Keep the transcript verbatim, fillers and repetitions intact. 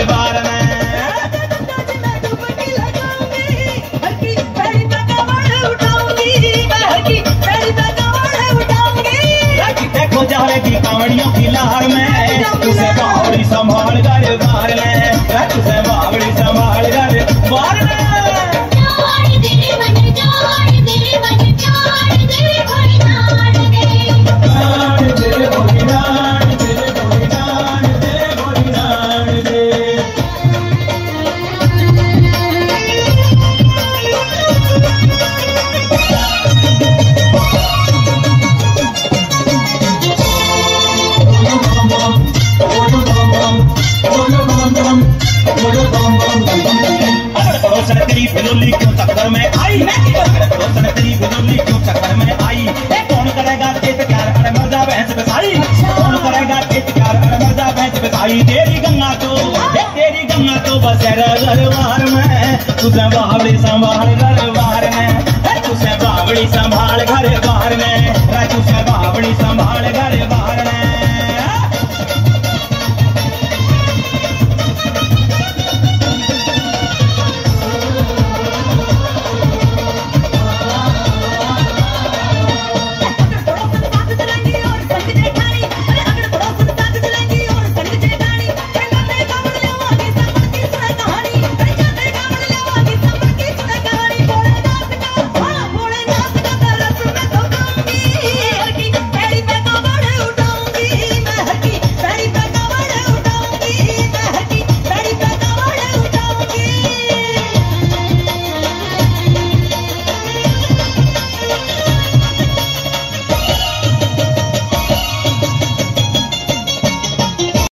बार में देखो जाएगी कांवड़ियों की लहर में तुझे बावड़ी संभाल कर बार में तुझे बावड़ी संभाल कर बार में तेरी बिलोली क्यों चक्कर में आई तेरी बिलोली क्यों चक्कर में आई कौन करेगा खेत प्यार अरे मर्दा भैंस बसाई कौन करेगा खेत प्यार अरे मर्दा भैंस बसाई तेरी गंगा तो तेरी गंगा तो बस दरबार में तुझे बावड़ी संभाल दरबार में तुझे बावड़ी संभाल घर बार में तुझे